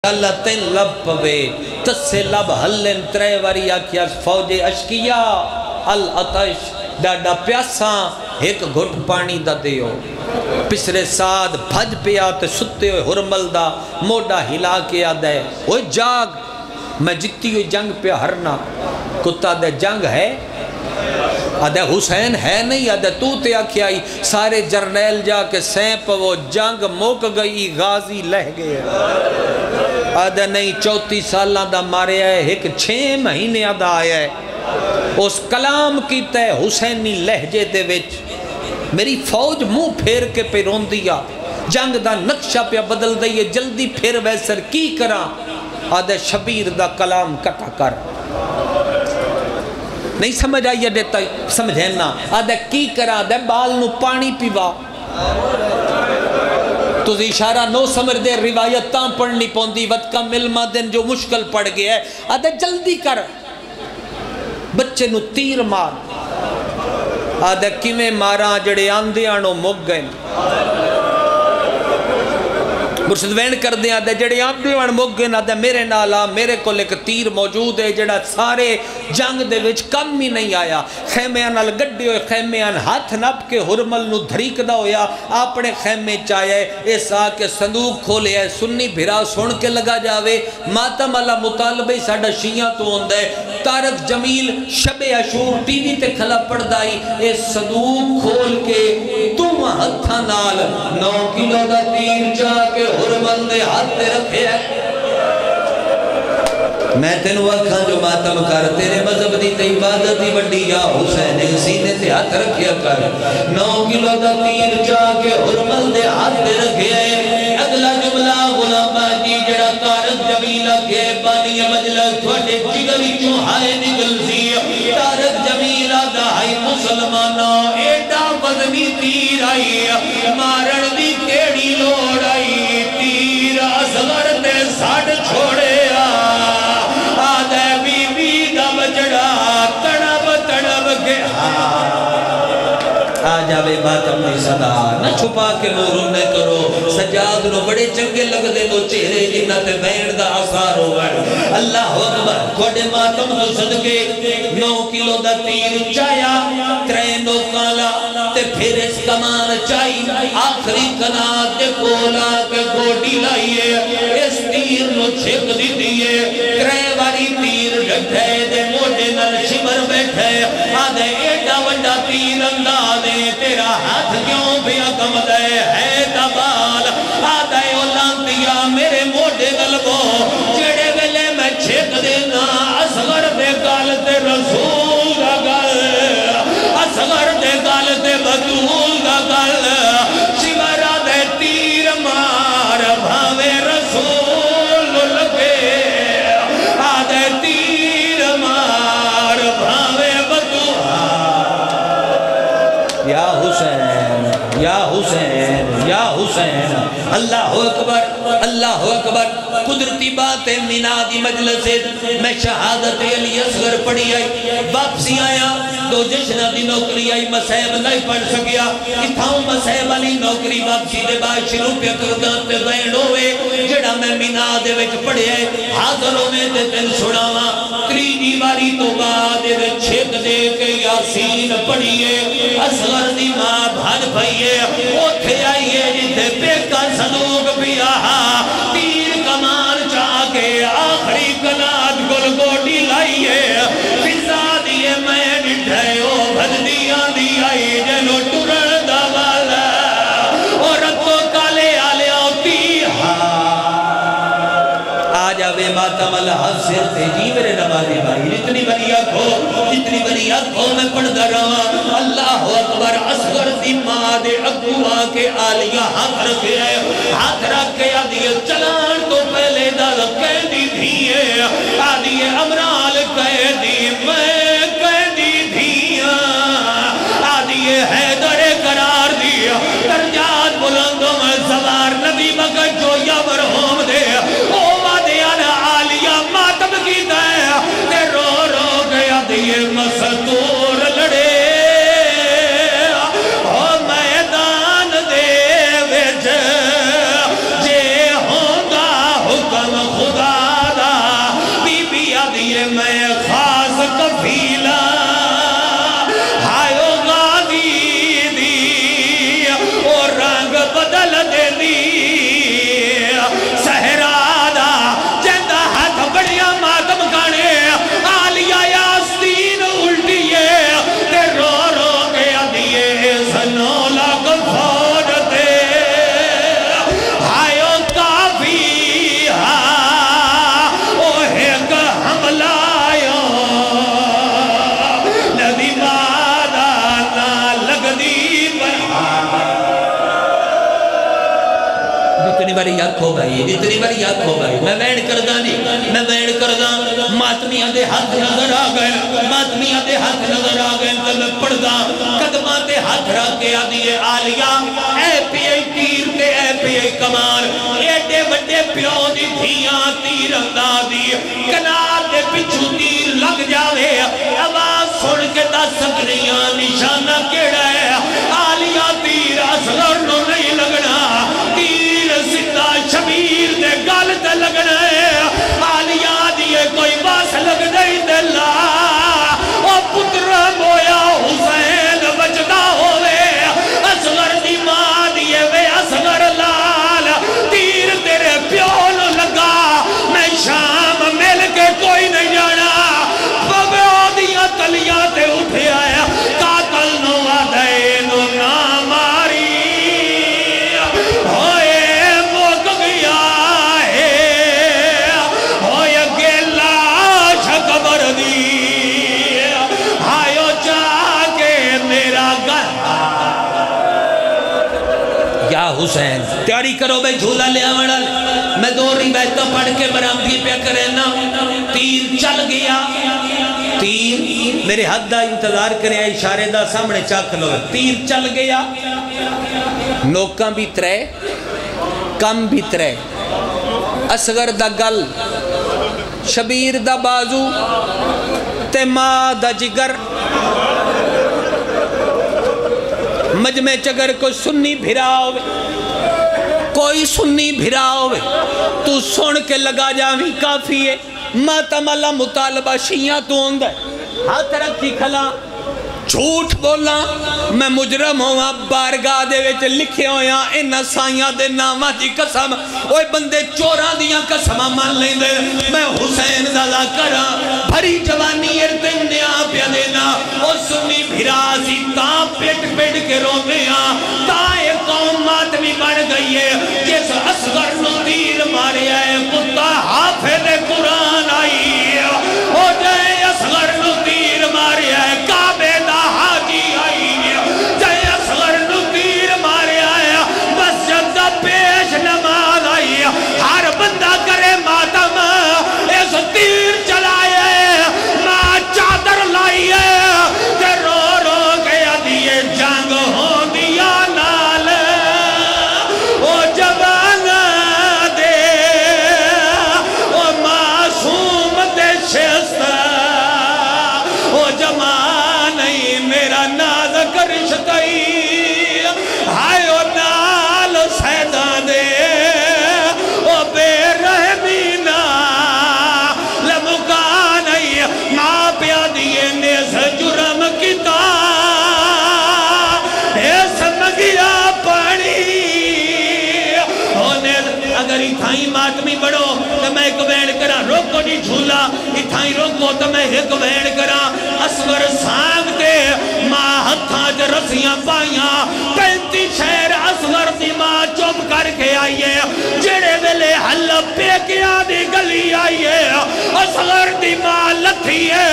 لتیں لب پوے تسے لب ہلن ترے واری آکھیا فوج اشکیا العطش ڈاڈا پیاساں ایک گھٹ پانی دا دیو پسرے ساتھ بھج پیا تے ستے ہوئے ہرمل دا موڈا ہلا کے آدھے اوہ جاگ میں جتی ہوئی جنگ پہ ہرنا کتا دے جنگ ہے آدھے حسین ہے نہیں آدھے تو تے آکھیائی سارے جرنیل جا کے سینپ وہ جنگ موک گئی غازی لہ گئے آدھے نہیں 34 سالہ دا مارے آئے ایک 6 مہینے آدھا آیا ہے اس کلام کی تے حسینی لہجے دے وچ میری فوج منہ پھیر کے پہ رون دیا جنگ دا نقشہ پہ بدل دئیے جلدی پھر ویسر کی کرا آدھے شبیر دا کلام کٹا کر نہیں سمجھ آئیے دیتا سمجھینا آدھے کی کرا آدھے بال نو پانی پیوا تو اشارہ نو سمجھ دے روایت تاں پڑھنی پوندی وقت کا ملما دن جو مشکل پڑ گیا ہے آدھے جلدی کر بچے نو تیر مار آدھے کیویں مارا جڑے آندے آنو مگ گئے مرشد وین کر دیں آدھے جڑے آندے آنو مگ گئے آدھے میرے نالا میرے کو ایک تیر موجود ہے جڑا سارے جنگ دے وچ کم ہی نہیں آیا خیمیان گڈے ہوئے خیمیان ہاتھ نپ کے ہرمل نو دھریک دا ہویا اپنے خیمے چاہے اس آ کے صندوق کھولے ہے سنی بھرا سن کے لگا جاوے ماتم اللہ مطالبہ ساڑھا شیعہ تو ہوندہ ہے تارک جمیل شب عاشور ٹی وی تے کھلا پڑ دائی اس صندوق کھول کے تم ہتھا نال 9 کلو دا تیر چاہ کے ہرمل دے ہاتھ تے رکھے ہے میں تینو اکھاں جو ماتم کر تیرے مذہب دی تے عبادت دی بڑی یا حسین سینے تے ہاتھ رکھیا کر 9 کلو دا تیر چاہ کے ہرمل دے ہاتھ تے رکھے ہے اگلا جملہ غلام باجی جڑا تارک جمیلہ کے بانی مجلس تھوڑے جگری چوہائے نگل سی تارک جمیلہ دہائی مسلمانہ ایڈا وزنی تیر آئی مارن دی کیڑی لوڑ آئی تیر اصغر تے ساڑ چھوڑے آدھے بی بی دا بچڑا تڑب تڑب کے آجاوے ماتم دی صدا نہ چھپا کے نوروں نے کرو سجاد نو بڑے چنگے لگ دے دو چہرے جنہ تے بین دا آثار ہوگا اللہ اکبر تھوڑے ماتم دو صدقے 9 کلو دا تیر چایا 3 نو کالا تے پھر اس کمان چائی آخری کنات تے کولا کے گوڑی لائیے اس تیر نو چھک دی دیئے 3 واری تیر ڈھٹھے دے موڑے نل شمر بیٹھے آدھے ایڈا وڈا تیر اندازے تیرا ہاتھ کیوں بھی اکم دے ہے دبال آدھے اولانتیا میرے موڑے گلبو جڑے ویلے میں چھک دینا اصغر دے گال تے رسول دا گال اصغر دے گال تے بدول دا گال شمرہ دے تیر مار بھاوے رسول لگے آدھے تیر مار بھاوے بدول یا حسین یا حسین یا حسین اللہ اکبر قدرتی بات منادی مجلس میں شہادت علی اصغر پڑھی آئی واپسی آیا دو جشنہ دی نوکری آئی مسیب نہیں پڑھ سکیا اتھاؤں مسیب علی نوکری واپسی دے بائی شروع پہ کردان تے غین ہوئے جڑا میں منادے وچ پڑھے حاضروں میں تے تن سڑاوا تریجی باری تو بعد چھک دے کے یاسین پڑھیے اصغر دی ماں بھاج بھائیے اوتھے آئیے جتے پہ کا صندوق بھی آہا تیر کمان چاہ کے آخری کنات گل گوٹی لائیے فضا دیئے میں ڈھے او بھج دیا دی آئی جنو ٹرڑ دا والا اور رکھو کالے آلے آتی آجاوے ماتم اللہ سر تے جی میرے نمازی بھائی جتنی بری آنکھوں میں پڑھ در رہا اللہ اکبر اصغر دی ماد اقوا کے آلیہ ہاتھ رکھے ہاتھ رکھے آدھیے چلان تو پہلے در قیدی دھیے آدھیے امرال قیدی میں قیدی دھیا آدھیے حیدر قرار دیا درجات بلندوں میں سوار نبی مگر جو یابر ہوم دے او وادیان آلیہ ماتم کی دے تے رو رو گیا دیئے مستور لڑے او میدان دے وچ جے ہوں گا حکم باری آکھو بھائی جتنی باری آکھو بھائی میں وین کردہ نہیں میں وین کردہ ماتمیاں دے ہاتھ نظر آگئے ماتمیاں دے ہاتھ نظر آگئے تو میں پڑھدا قدمہ دے ہاتھ رکھے آدھیے آلیا اے پی آئی تیر تے اے پی آئی کمان ایڈے وڈے پیو دی دھیاں تیر انداز دی کنار دے پچھو تیر لگ جاوے آواز سن کے دا سکنیاں نشانہ کیڑا ہے آلیا تیر اصغر نو نہیں لگنا تیر سدھا شبیر دے گل تے لگنا ہے آلیا دیئے کوئی باس لگ نہیں دلا او پتر مویا حسین بچدا ہوئے اصغر دی ماں دیئے وے اصغر لال تیر تیرے پیون لگا میں شام مل کے کوئی نہیں جانا بابا دیا تلیاں تے اٹھے آیا قاتل نو آدھے نو ناماری ہوئے موک گیا ہے ہوئے گیلا شکبر دی آئیو چاہ کے میرا گھر یا حسین تیاری کرو بے جھولا لے آمڑا میں دو روایتوں پڑھ کے برامدی پہ کرنا تیر چل گیا تیر میرے حد دا انتظار کریں اشارے دا سامنے چاک لو تیر چل گیا نوکاں بھی ترے کم بھی ترے اصغر دا گل شبیر دا بازو تے ماں دا جگر مجمع چگر کو سنی بھراؤ کوئی سنی بھراؤ تو سن کے لگا جاویں کافی ہے ماتمالا مطالبہ شیعہ تو اندھے ہاتھ رکھی کھلا جھوٹ بولا میں مجرم ہوا بارگاہ دے ویچ لکھے ہویا انہ سائیاں دے نامہ دی قسم اوہ بندے چوراں دیاں قسمہ مان لیں دے میں حسین دادا کرا بھری جوانی ارتن دیا پیا دینا او سنی بھرازی تاں پیٹ پیٹ کے رو دیا تاں ایک قوم ماتمی بڑھ گئی ہے جس اصغر نو تیر مارے آئے کتا حافظ قرآن آئی ہو جائے اصغر نو تیر مارے آئے کعبے دا حاجی آئی جائے اصغر نو تیر مارے آئے مسجد دا پیش نماز آئی ہر بندہ کرے ماتم اس تیر چلائے ماں چادر لائیے کہ رو رو گیا دیئے جنگ ہو دیا نال او جوان دے او معصوم دے شستہ او جمان نہیں میرا ناز کرشتائی ہائے او نال سیدان دے او بے رحمینا لمکا نہیں ماں پیا دیئے نیز جرم کتا ایس مگیا پانی اگر اتھائی ماتمی بڑھو تو میں ایک وین کرا روکو نہیں جھولا اتھائی روکو تو میں ایک وین کرا اصغر سانگتے ماں ہتھاں رسیاں پائیاں 35 شہر اصغر دی ماں چوب کر کے آئیے جڑے ویلے حلب پہ کیا دی گلی آئیے اصغر دی ماں لتھی ہے